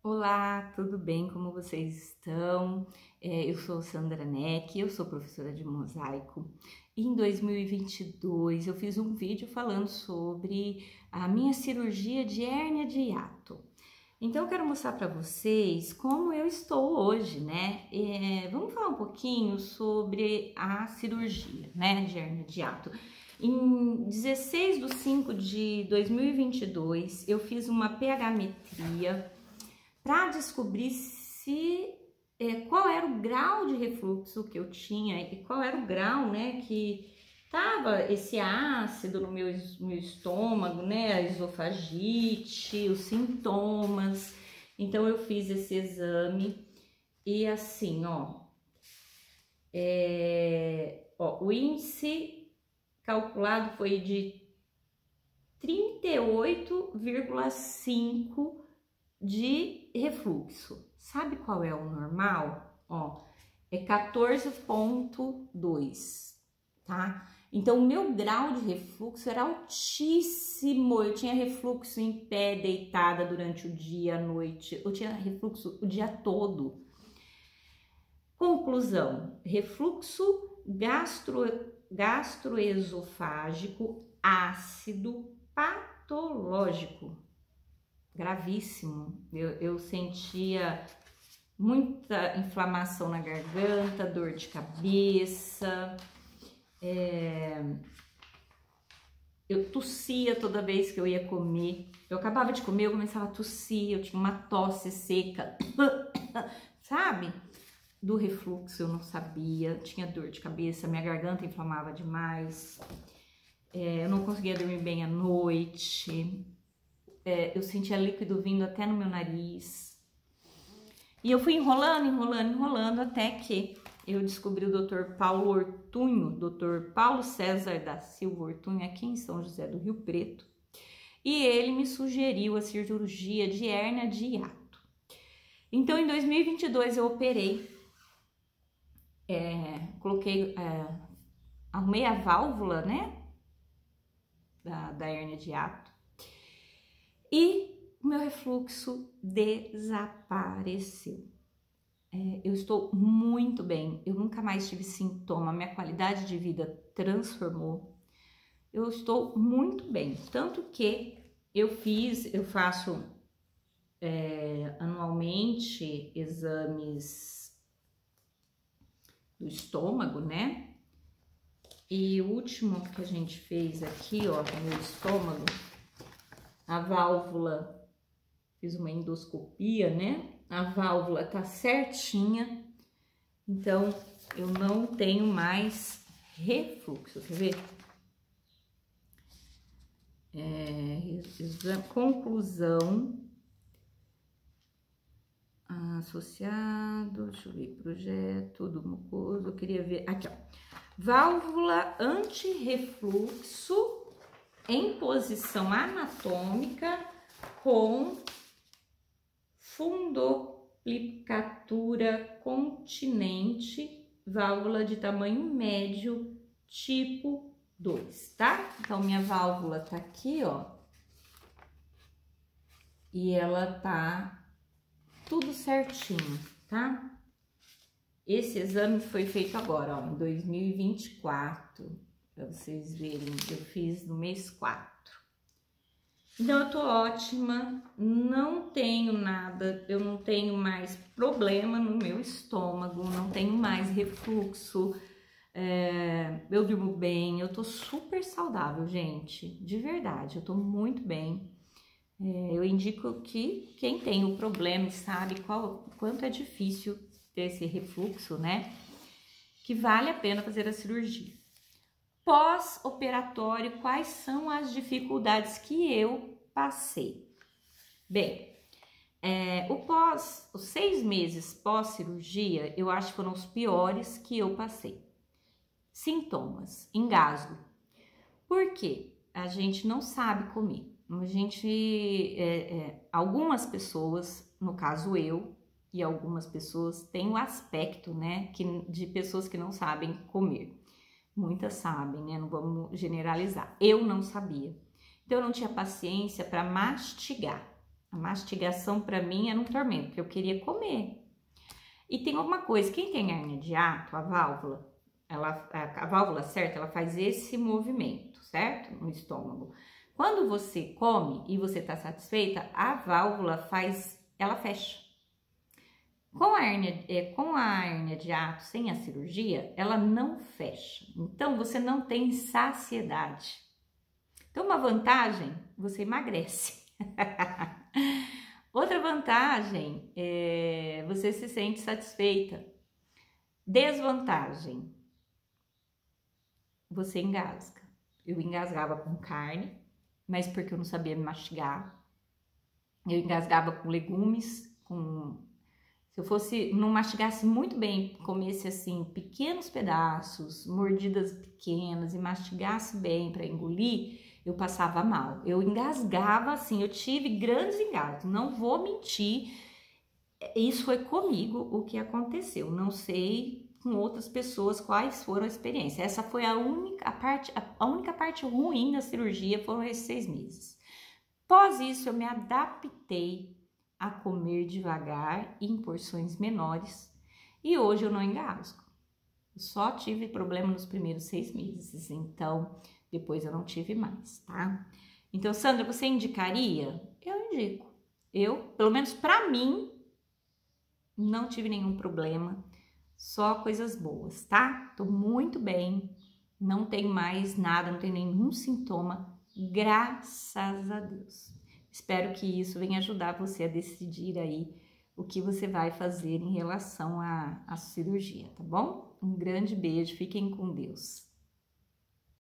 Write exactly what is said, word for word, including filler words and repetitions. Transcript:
Olá, tudo bem? Como vocês estão? É, eu sou Sandra Neck, eu sou professora de mosaico. E em dois mil e vinte e dois eu fiz um vídeo falando sobre a minha cirurgia de hérnia de hiato. Então eu quero mostrar para vocês como eu estou hoje, né? É, vamos falar um pouquinho sobre a cirurgia, né, de hérnia de hiato. Em dezesseis de cinco de dois mil e vinte e dois eu fiz uma pH-metria para descobrir se é, qual era o grau de refluxo que eu tinha e qual era o grau, né, que tava esse ácido no meu, meu estômago, né, a esofagite, os sintomas. Então eu fiz esse exame e assim, ó, é, ó o índice calculado foi de trinta e oito vírgula cinco de refluxo. Sabe qual é o normal? Ó, é quatorze ponto dois, tá? Então, o meu grau de refluxo era altíssimo. Eu tinha refluxo em pé, deitada durante o dia, à noite. Eu tinha refluxo o dia todo. Conclusão: refluxo gastro, gastroesofágico ácido patológico. Gravíssimo. Eu, eu sentia muita inflamação na garganta, dor de cabeça, é... eu tossia toda vez que eu ia comer. Eu acabava de comer, eu começava a tossir, eu tinha uma tosse seca, sabe? Do refluxo eu não sabia, tinha dor de cabeça, minha garganta inflamava demais, é, eu não conseguia dormir bem à noite. É, eu sentia líquido vindo até no meu nariz. E eu fui enrolando, enrolando, enrolando, até que eu descobri o doutor Paulo Ortunho, doutor Paulo César da Silva Ortunho, aqui em São José do Rio Preto. E ele me sugeriu a cirurgia de hérnia de hiato. Então, em dois mil e vinte e dois, eu operei. É, coloquei, é, arrumei a válvula, né, da, da hérnia de hiato. E o meu refluxo desapareceu. É, eu estou muito bem, eu nunca mais tive sintoma, minha qualidade de vida transformou. Eu estou muito bem, tanto que eu fiz, eu faço é, anualmente exames do estômago, né? E o último que a gente fez aqui, ó, no meu estômago, a válvula, fiz uma endoscopia, né? A válvula tá certinha, então eu não tenho mais refluxo, quer ver? É, conclusão, associado, deixa eu ver, projeto do mucoso, eu queria ver, aqui ó, válvula anti-refluxo em posição anatômica com fundoplicatura continente, válvula de tamanho médio, tipo dois, tá? Então, minha válvula tá aqui, ó, e ela tá tudo certinho, tá? Esse exame foi feito agora, ó, em dois mil e vinte e quatro. Para vocês verem, eu fiz no mês quatro. Então, eu tô ótima, não tenho nada, eu não tenho mais problema no meu estômago, não tenho mais refluxo, é, eu durmo bem, eu tô super saudável, gente, de verdade, eu tô muito bem. É, eu indico que quem tem o problema e sabe qual, quanto é difícil ter esse refluxo, né, que vale a pena fazer a cirurgia. Pós-operatório, quais são as dificuldades que eu passei? Bem, é, o pós, os seis meses pós-cirurgia, eu acho que foram os piores que eu passei. Sintomas, engasgo. Por quê? A gente não sabe comer. A gente, é, é, algumas pessoas, no caso eu, e algumas pessoas têm o aspecto, né, que, de pessoas que não sabem comer. Muitas sabem, né? Não vamos generalizar. Eu não sabia. Então, eu não tinha paciência para mastigar. A mastigação para mim era um tormento, porque eu queria comer. E tem alguma coisa, quem tem hérnia de hiato, a válvula, ela, a, a válvula certa, ela faz esse movimento, certo? No estômago. Quando você come e você tá satisfeita, a válvula faz, ela fecha. Com a hérnia, é, com a hérnia de hiato, sem a cirurgia, ela não fecha. Então, você não tem saciedade. Então, uma vantagem, você emagrece. Outra vantagem é você se sente satisfeita. Desvantagem, você engasga. Eu engasgava com carne, mas porque eu não sabia me mastigar. Eu engasgava com legumes, com... se eu fosse, não mastigasse muito bem, comesse assim pequenos pedaços, mordidas pequenas e mastigasse bem para engolir, eu passava mal. Eu engasgava assim, eu tive grandes engasgos, não vou mentir. Isso foi comigo o que aconteceu. Não sei com outras pessoas quais foram a experiência. Essa foi a única a parte, a única parte ruim da cirurgia, foram esses seis meses. Após isso, eu me adaptei a comer devagar em porções menores e hoje eu não engasgo. Eu só tive problema nos primeiros seis meses, então depois eu não tive mais, tá? Então, Sandra, você indicaria? Eu indico. Eu, pelo menos pra mim, não tive nenhum problema, só coisas boas, tá? Tô muito bem, não tenho mais nada, não tenho nenhum sintoma, graças a Deus. Espero que isso venha ajudar você a decidir aí o que você vai fazer em relação à, à cirurgia, tá bom? Um grande beijo, fiquem com Deus.